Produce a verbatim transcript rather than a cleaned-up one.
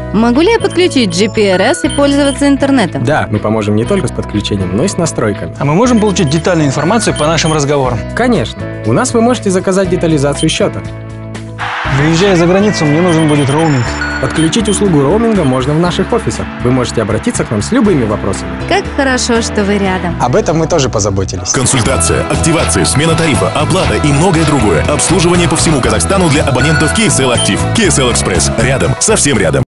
Могу ли я подключить джи пи ар эс и пользоваться интернетом? Да, мы поможем не только с подключением, но и с настройками. А мы можем получить детальную информацию по нашим разговорам? Конечно. У нас вы можете заказать детализацию счета. Выезжая за границу, мне нужен будет роуминг. Подключить услугу роуминга можно в наших офисах. Вы можете обратиться к нам с любыми вопросами. Как хорошо, что вы рядом. Об этом мы тоже позаботились. Консультация, активация, смена тарифа, оплата и многое другое. Обслуживание по всему Казахстану для абонентов кей эс эл Актив. кей эс эл Экспресс. Рядом, совсем рядом.